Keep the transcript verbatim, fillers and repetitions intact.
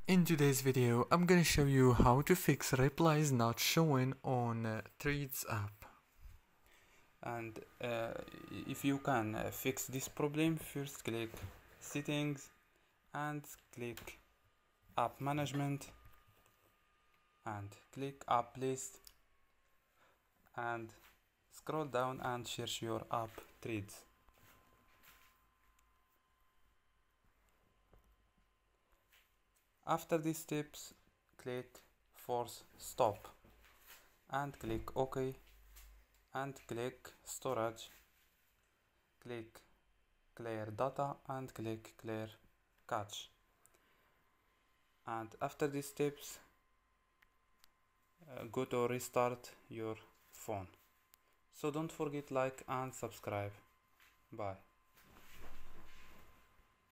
In today's video, I'm gonna show you how to fix replies not showing on uh, Threads app. And uh, if you can uh, fix this problem, first click settings and click app management and click app list and scroll down and search your app Threads. After these steps, click force stop and click OK and click storage, click clear data and click clear cache. And after these steps, uh, go to restart your phone. So don't forget like and subscribe. Bye.